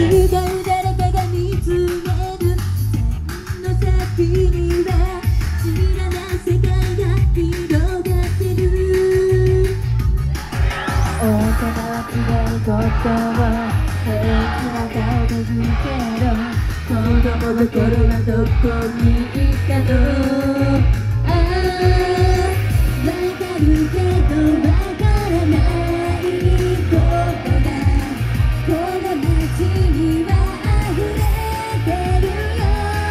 違う誰かが見つめる線の先には知らない世界が広がってる。大人は違うことを平気な顔で言うけど、子供の頃はどこにいたの。ああわかるけどわからないことがこの街には溢れてるよ。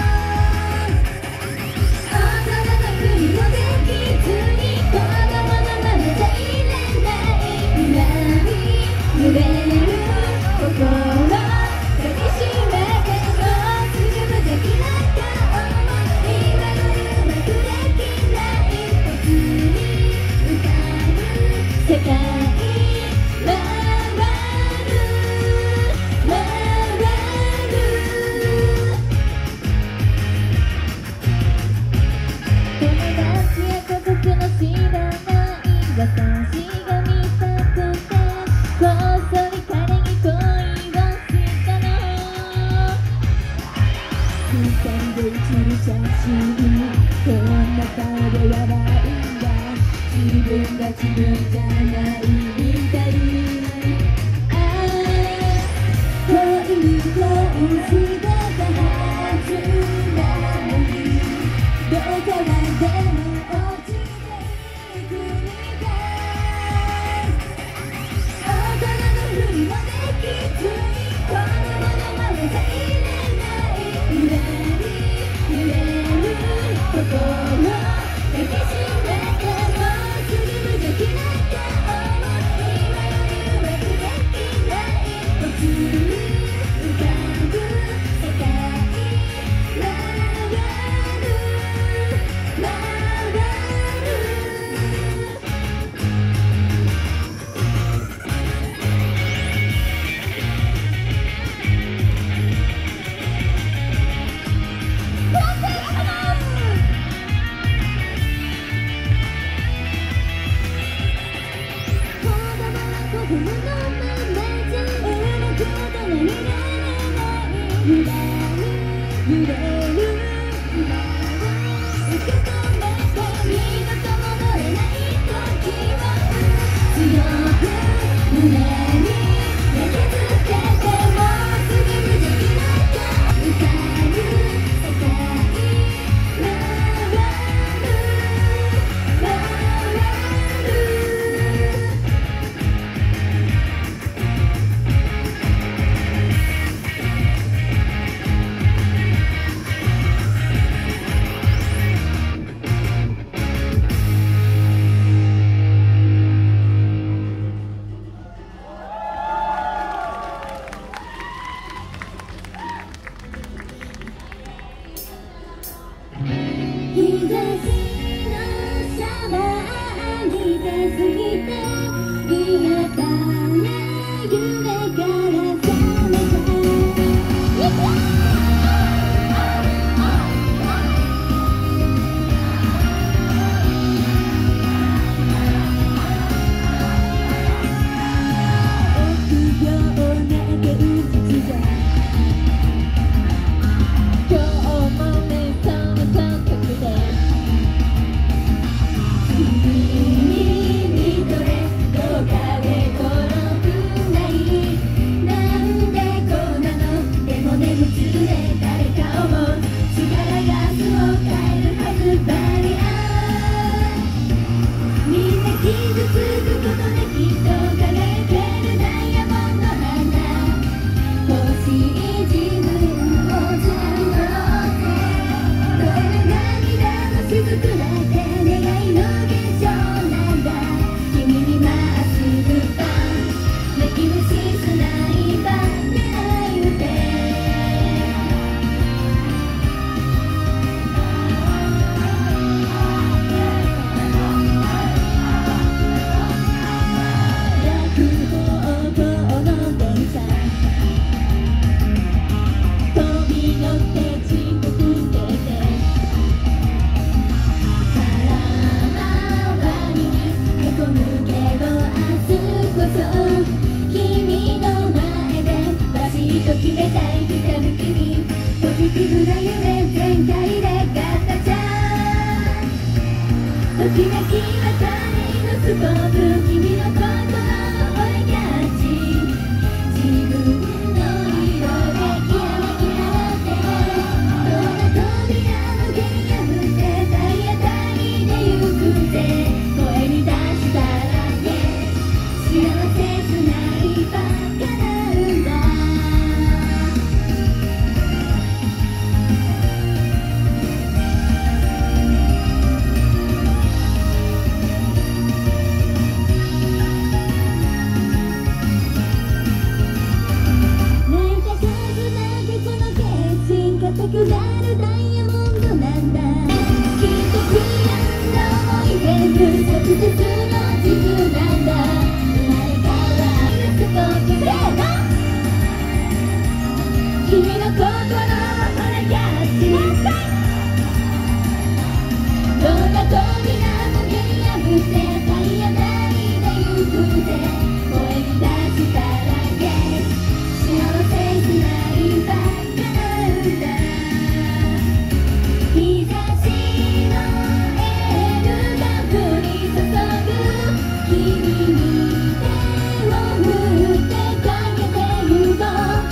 大人のふりもできずに子供のままじゃいれない。裏に揺れる心抱きしめてもすぐ無邪気な顔も今よりうまくできない。別に浮かぶ世界回る回る。友達や家族の知らない私が見たくてこっそり彼に恋をしたの。二人で写る写真こんな顔で笑うんだ。自分が自分じゃないみたい。ああ恋してたはずなのにどこまでも落ちていくみたい。大人のふりもできずに子供のままじゃいれない。裏に揺れる心抱きしめてもすぐ無邪気な顔も今よりうまくできない。普通に浮かぶ世界回る回る。子供は子供のままじゃうまく大人になれない。揺らに揺れる今を受け止めて二度と戻れない時を強く胸に焼き付けてもすぐ無邪気な顔浮かぶ世界回る回る。日差しのシャワーに手づいて癒され夢から覚めた。臆病な現実が今日も目覚めた時でジティブな夢全開でガッタちゃんときめきは誰のスポーツ君の心を追いキャッチ自分の色できらめき放ってどんな扉も蹴り破って体当たりで行くぜ声に出したら幸せつないば叶うんだ泣いた数だけこの決心固くなるダイヤモンドなんだきっと悔やんだ思い全部サクセスの地図なんだ君の心をほらキャッチどんな扉も蹴り破って体当たりで行くぜ声に出したら幸せつないば叶うんだ日差しのエールが降り注ぐ君に手を振ってかけてゆこう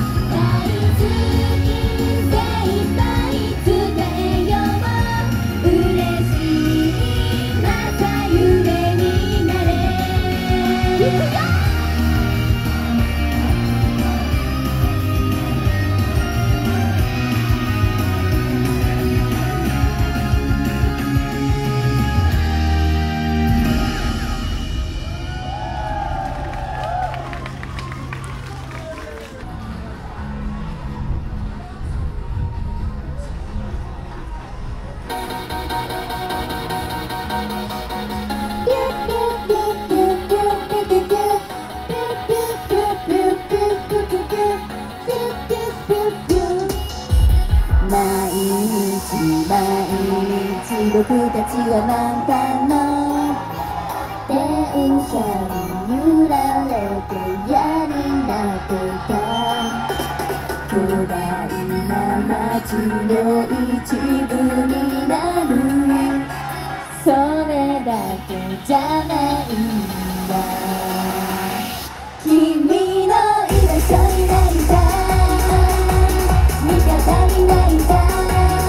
僕たちは何かの電車に揺られて嫌になっていた巨大な街の一部になるそれだけじゃないんだ君の居場所になりたい味方になりたい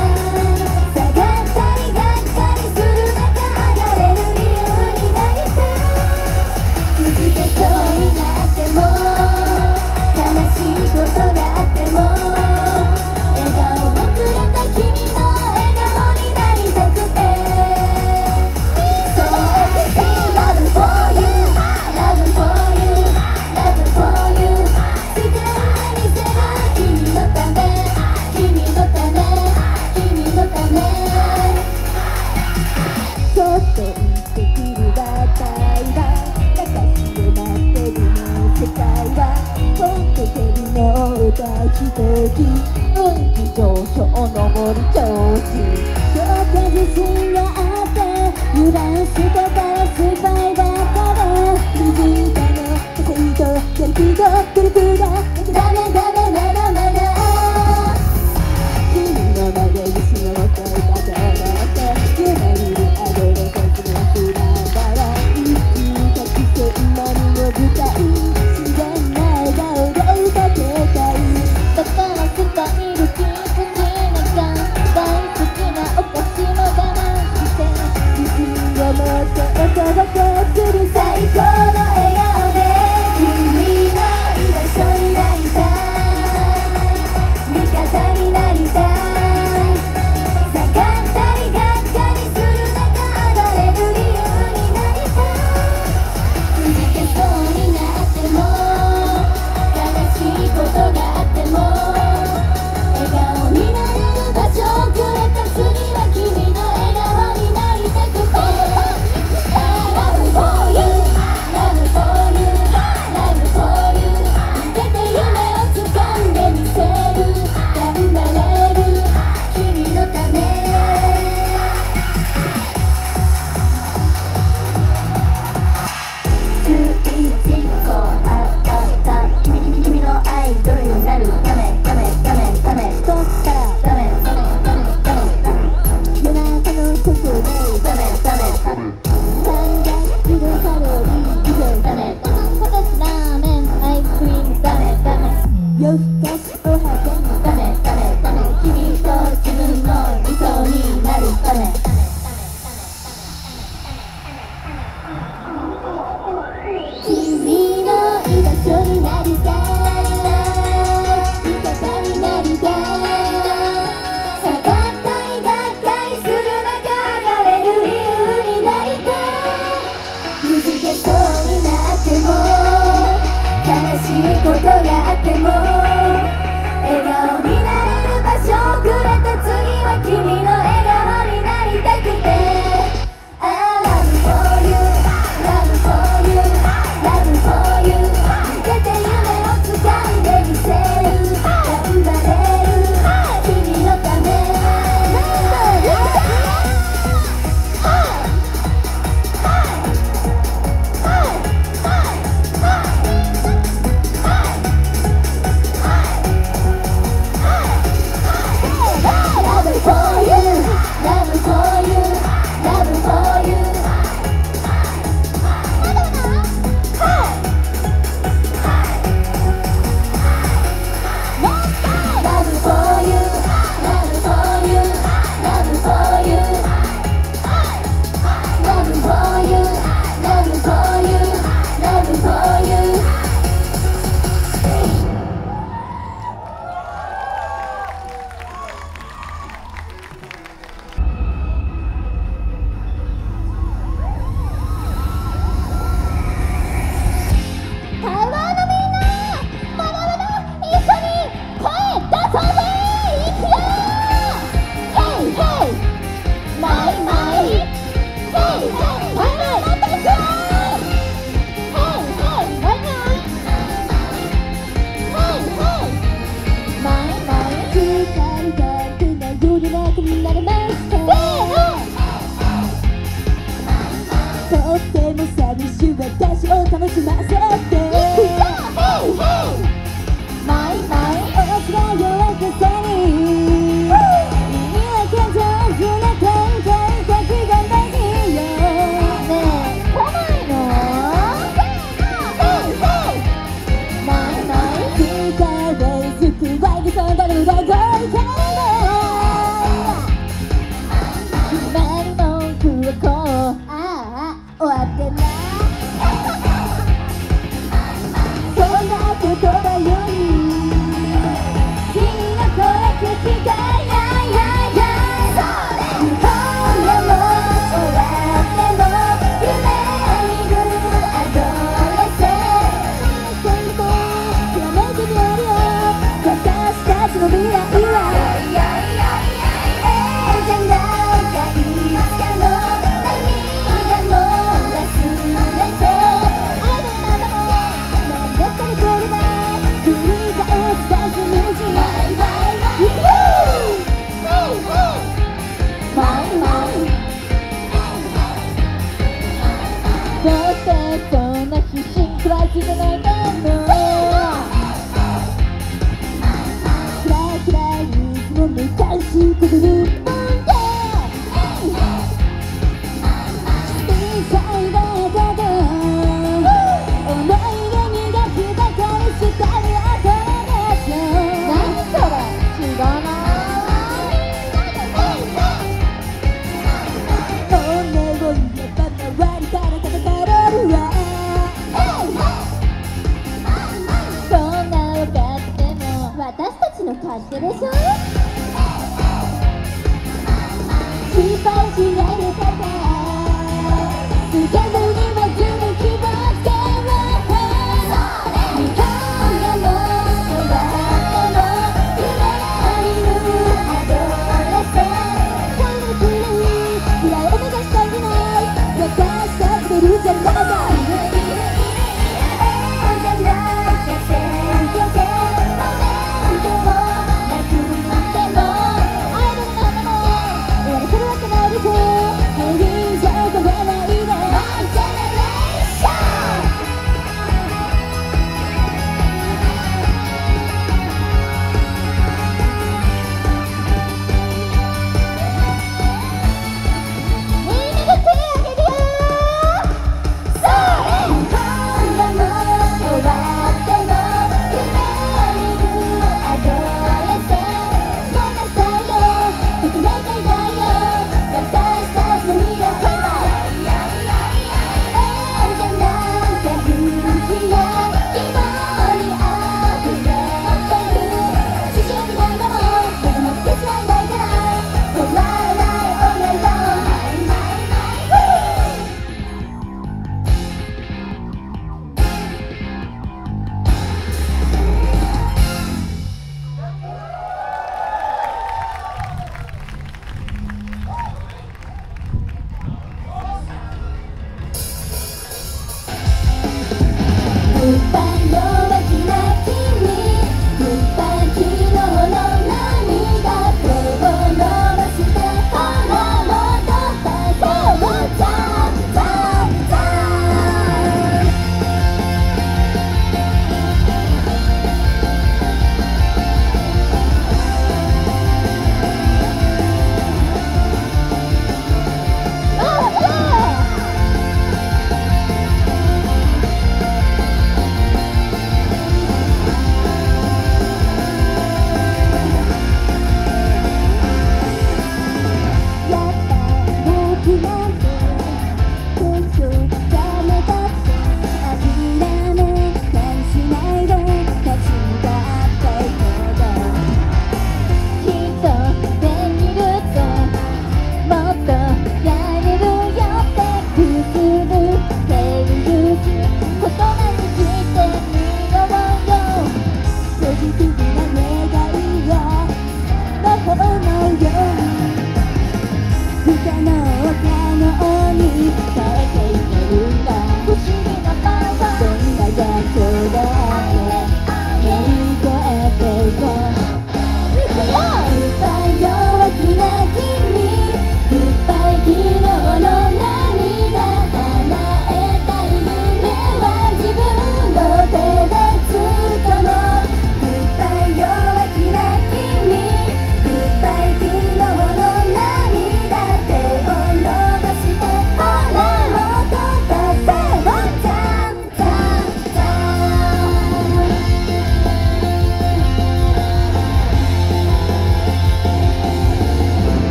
運気上昇上り調子強化自信があって油断してたら失敗だから水だの稼いとやる気と努力がダメダメまだまだ君の前で自信を持っていたと思って夢見るアドレスの知らんだら一かきせ今にの舞台自然な笑顔で歌ってたいだからスタイルキープしとっても寂しい私を楽しませてマイマイ大きな夜明けさに言い訳上手な感覚が大事よねえ来ないのマイマイ聞いたフェイスくわいでそんなの動いて今に文句をこう終わってないそんなことだより君の声聞きたい今夜も終わっても夢見るアドレス君ときらめきにあるよ私たちの未来はじゃないかいつかの涙も忘れて愛のままも何だったらこれだ繰り返すダンスミュージックどうしてそんな必死に食らいついてないのキラキラいつも難しいこと言うんで小さいだけで思い出にがきばかりしてる後でしょ何それ知らない本音を言えば周りから叩かれるわそんな分かっても私たちの勝手でしょ心配しないでただスキャンダルにはずる気をつけろ今夜も終わっても夢見るアドレス彼のきれい未来を目指したいんじゃない私たちでいるじゃないかじゃないかせんけてモメントもなくてもアイドルのまま終わらせるわけないでしょ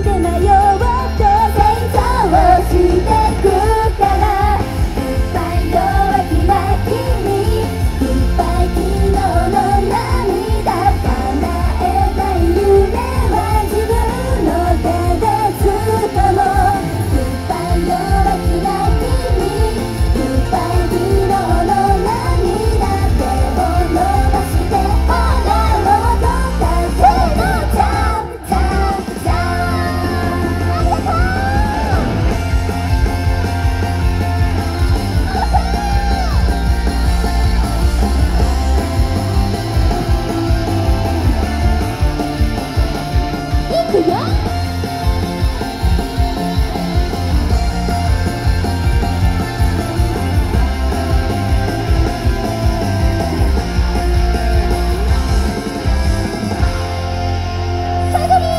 で迷おうと成長してくからグッバイ弱気な君グッバイ昨日の涙叶えたい夢は自分の手で掴もうグッバイ弱気な君グッバイ昨日の涙手を伸ばしてほらもっと風のジャンプジャンプジャンプいくよ最後に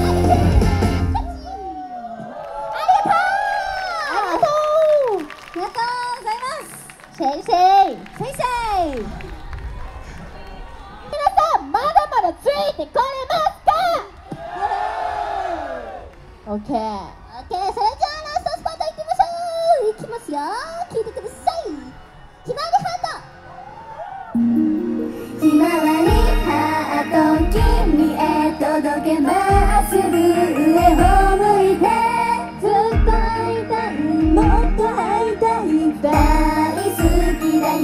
ありがとうございます先生皆さんまだまだついてこれますかオッケーそれじゃあラストスパートいってみましょういきますよ聞いてくださいひまわりハートひまわりハート君へ届けますぐ上を向いてずっと会いたいもっと会いたい大好きだよ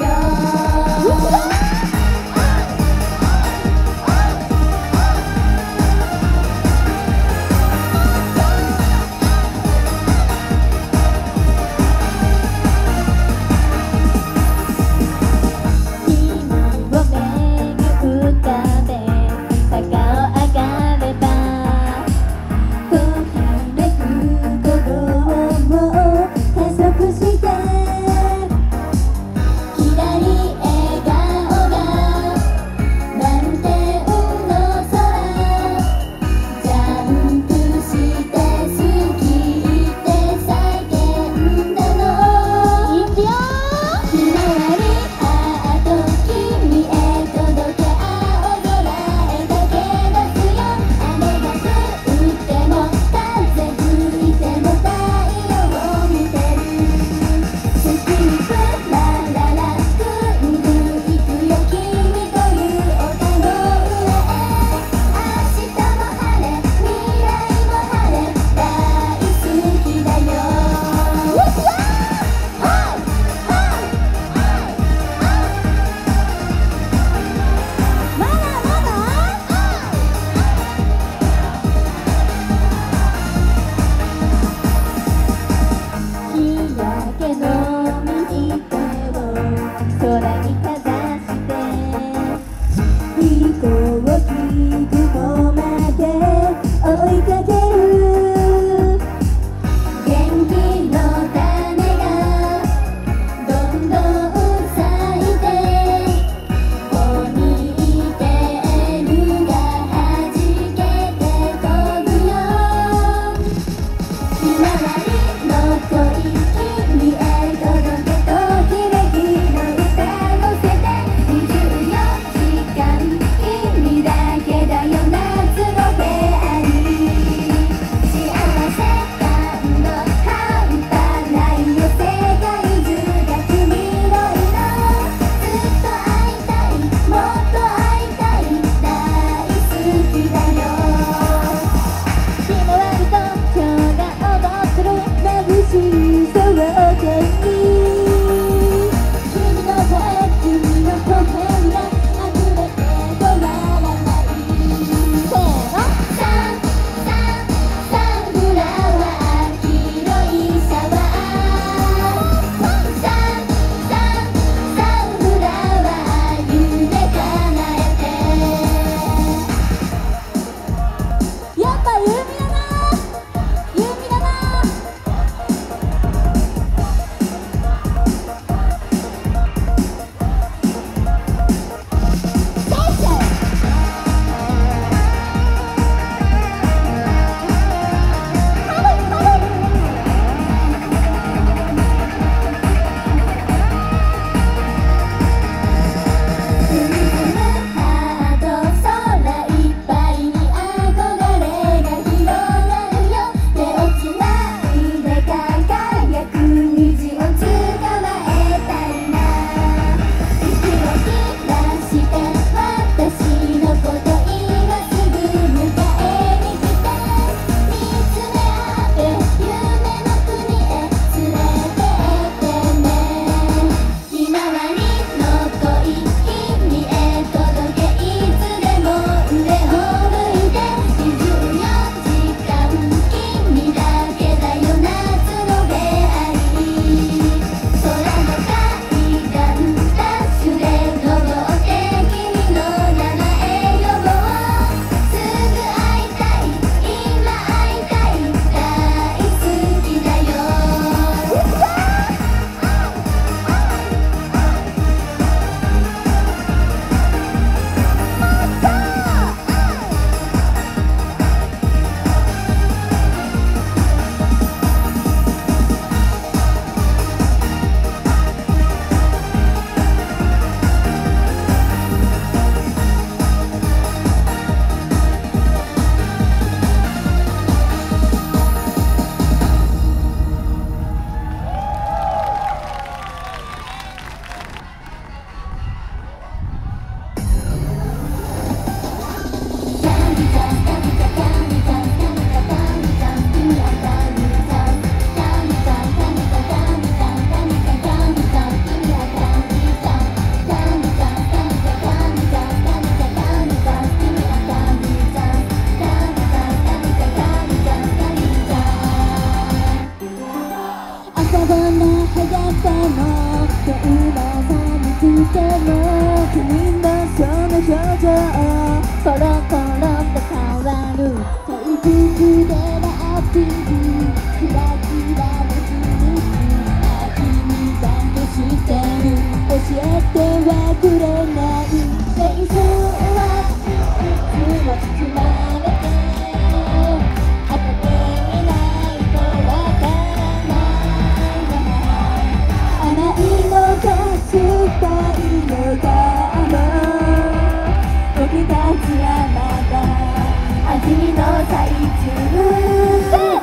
てもどんなさにつけも君のその表情コロコロと変わるFacebook でラッピングキラキラの秘密君ちゃんと知ってる教えてはくれない青春はいつも包まれて当ててみないとわからないまま甘いのか酸っぱいのかも僕たちはまだ味の最中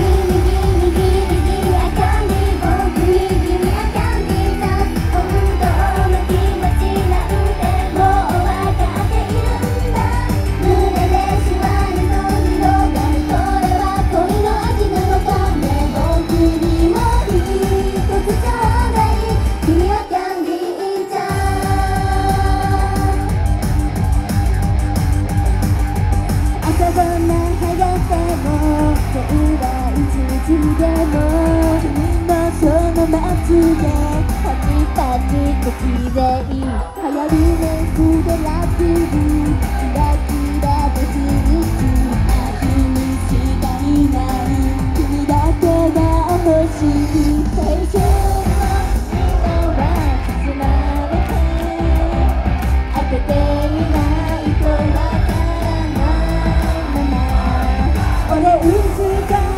でも君のその街でパチパチと綺麗流行るメイクでラッピングキラキラと響く君しかいない君だけが欲しい青春の色は包まれて当てていないとわからないまま俺うちが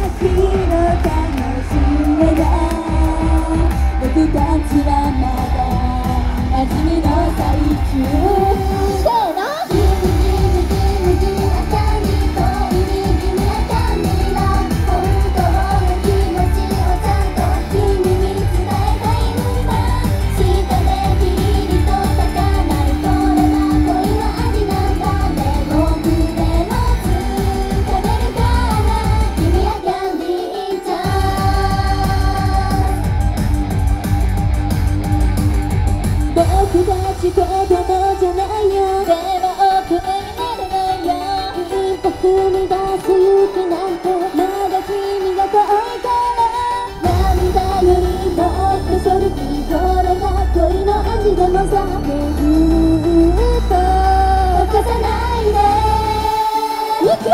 僕たちはまだ味見の最中せーの僕たち子供じゃないよでも大人になれないよ一歩踏み出す勇気なんてまだ君が遠いから涙よりもっとソルティこれが恋の味でもさずっと犯さないでいくよ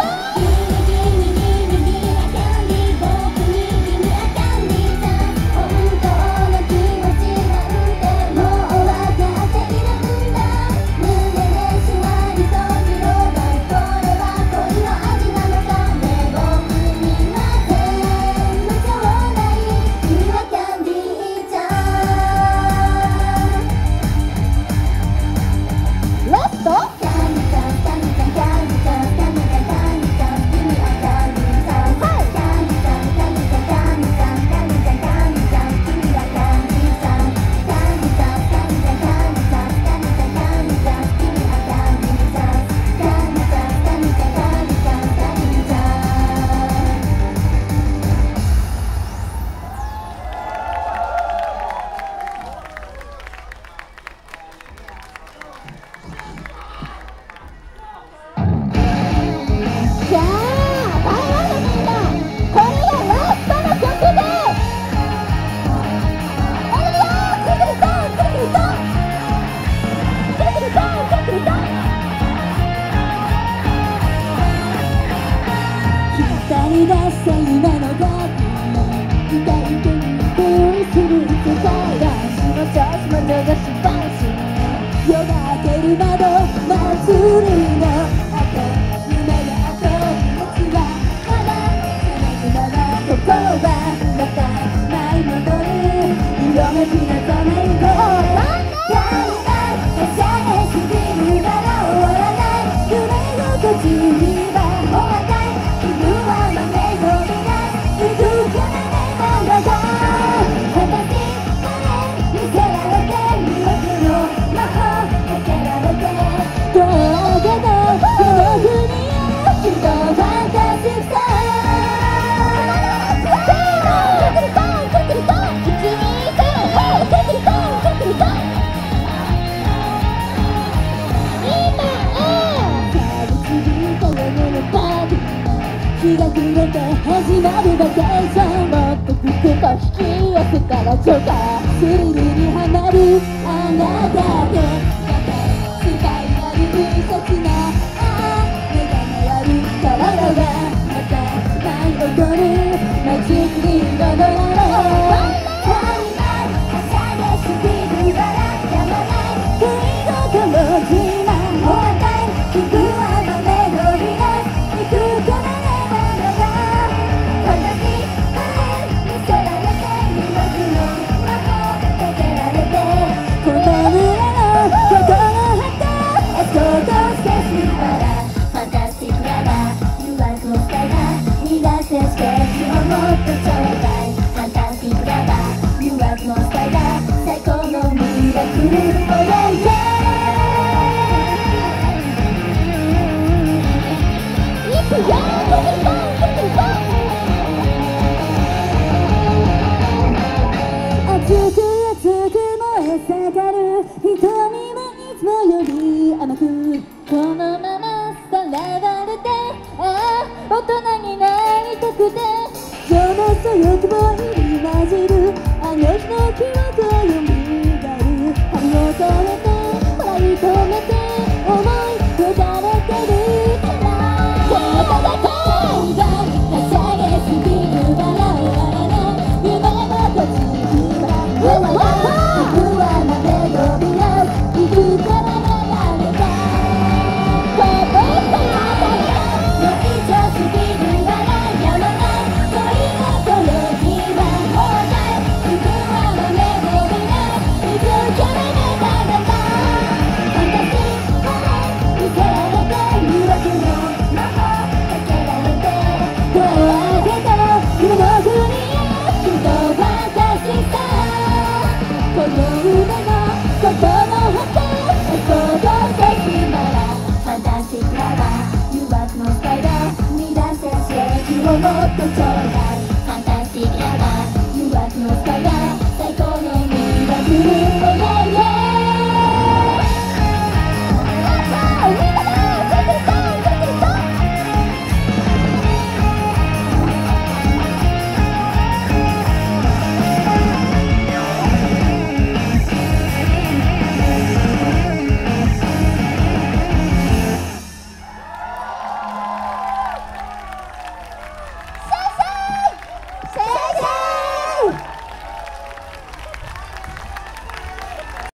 出した夢のガーデン抱いてみてする世界がしもちょしもちょがしばし夜が明ける窓祭りの後夢が後街はまだそのまま心はまた舞い戻る色めきなためにこうだんだんはしゃげすぎるから終わらない夢心地には終わらない日が暮れて始まるバケーションもっと服と引き寄せたららちょかスリルにはまるあなたでスパイラル切な目が回る体がまた舞い踊るマジックリンゴのララはしゃげすぎるからやまない食い心自慢もあたい聞くあのメロディー行くからねなのが私見せられて魅力の魔法かけられてこの胸の心を張ってエスコートしてしまらファンタスティックラバー誘惑のスタイが乱せステージをもっとちょうだいファンタスティックラバー誘惑のスタイが最高のミラクルおやいやいくよ熱く熱く燃え盛る瞳はいつもより甘くこのままさらわれて大人になりたくて情熱と欲望入り混じるあの日の記憶をよみがえる針を止めて笑い止めて思いよだれてるからこの戦いがはしゃげすぎるバラバラの夢の途中は僕はなめどびな行くから流れたこぼしたの以上すぎるならやまない恋心自慢放題僕はなめどびな行くから流れた私は見せられて魅力の魔法かけられて声を上げた夢の国へきっとファンタスティックさこの胸の心を張ってエスコートしてしまらファンタスティックラバー誘惑のスパイダー乱せ刺激をもっとちょうだいファンタスティックラバー誘惑のスパイダー最高のミラクル